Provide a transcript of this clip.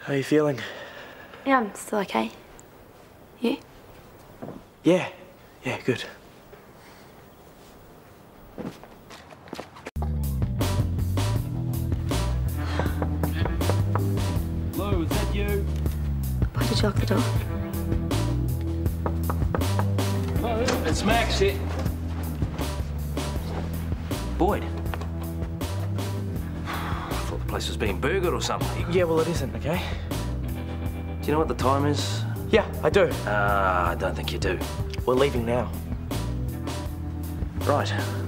How are you feeling? Yeah, I'm still okay. You? Yeah, good. Lou, is that you? Why did you lock the door? Lou, it's Max here. Boyd. I thought the place was being burglared or something. Yeah, well, it isn't, okay? Do you know what the time is? Yeah, I do. I don't think you do. We're leaving now. Right.